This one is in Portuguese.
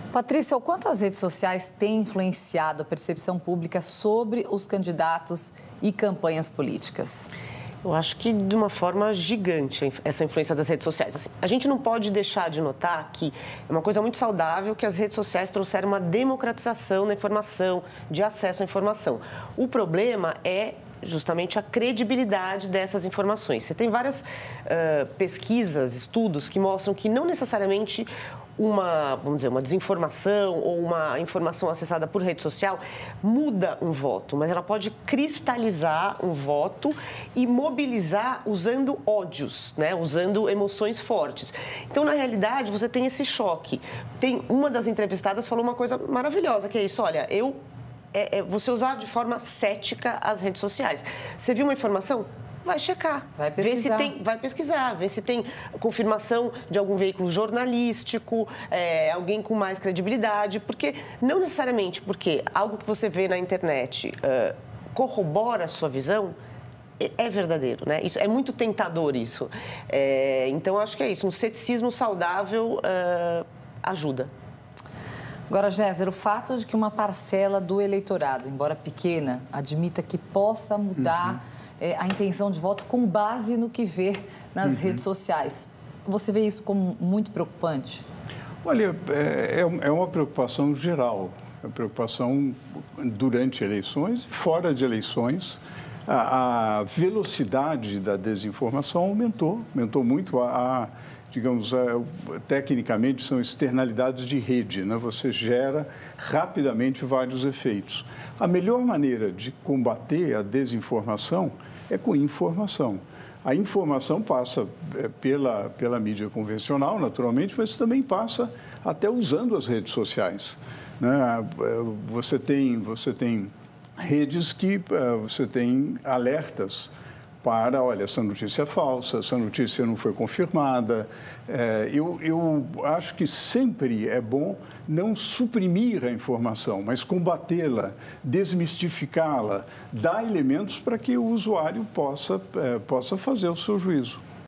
Patrícia, o quanto as redes sociais têm influenciado a percepção pública sobre os candidatos e campanhas políticas? Eu acho que de uma forma gigante essa influência das redes sociais. Assim, a gente não pode deixar de notar que é uma coisa muito saudável que as redes sociais trouxeram uma democratização da informação, de acesso à informação. O problema é justamente a credibilidade dessas informações. Você tem várias pesquisas, estudos que mostram que não necessariamente vamos dizer, uma desinformação ou uma informação acessada por rede social muda um voto, mas ela pode cristalizar um voto e mobilizar usando ódios, né? Usando emoções fortes. Então, na realidade, você tem esse choque. Uma das entrevistadas falou uma coisa maravilhosa, que é isso, olha, você usar de forma cética as redes sociais. Você viu uma informação? Vai checar, vai pesquisar. Vai pesquisar, ver se tem confirmação de algum veículo jornalístico, alguém com mais credibilidade, porque não necessariamente porque algo que você vê na internet corrobora a sua visão, é verdadeiro, né? Isso, é muito tentador isso. Então, acho que é isso, um ceticismo saudável ajuda. Agora, Géser, o fato de que uma parcela do eleitorado, embora pequena, admita que possa mudar a intenção de voto com base no que vê nas redes sociais, você vê isso como muito preocupante? Olha, é uma preocupação geral, é uma preocupação durante eleições e fora de eleições. A velocidade da desinformação aumentou muito. Digamos, tecnicamente são externalidades de rede, né? Você gera rapidamente vários efeitos. A melhor maneira de combater a desinformação é com informação. A informação passa pela mídia convencional, naturalmente, mas também passa até usando as redes sociais, né? Você tem redes que você tem alertas para, olha, essa notícia é falsa, essa notícia não foi confirmada. Eu acho que sempre é bom não suprimir a informação, mas combatê-la, desmistificá-la, dar elementos para que o usuário possa fazer o seu juízo.